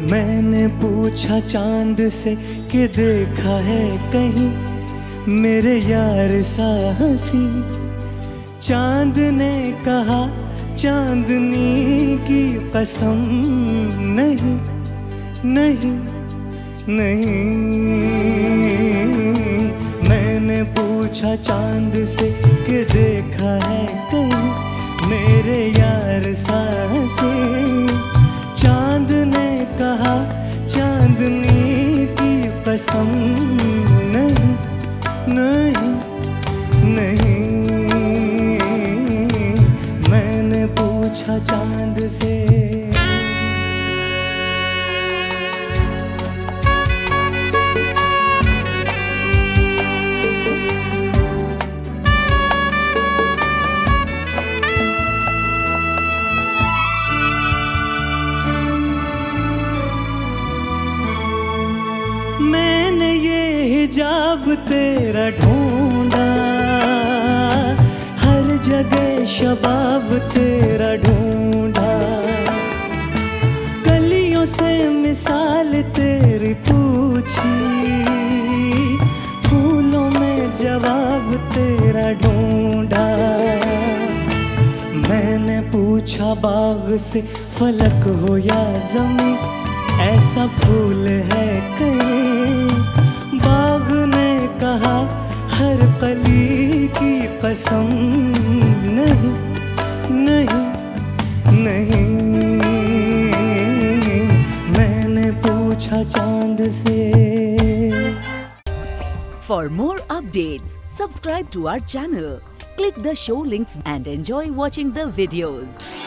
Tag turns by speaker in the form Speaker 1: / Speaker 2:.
Speaker 1: मैंने पूछा चांद से कि देखा है कहीं मेरे यार सा हंसी। चांद ने कहा चांदनी की कसम, नहीं नहीं नहीं। मैंने पूछा चांद से कि देखा है कहीं मेरे यार सा हंसी। चांद ने कहा चांदनी की कसम, नहीं नहीं नहीं। मैंने पूछा चांद से। मैंने ये हिजाब तेरा ढूंढा, हर जगह शबाब तेरा ढूंढा। गलियों से मिसाल तेरी पूछी, फूलों में जवाब तेरा ढूंढा। मैंने पूछा बाग से फलक हो या ज़मीं, ऐसा फूल है कहीं। बाग ने कहा हर कली की कसम, नहीं नहीं नहीं। मैंने पूछा चांद से।
Speaker 2: For more updates, subscribe to our channel, click the show links and enjoy watching the videos.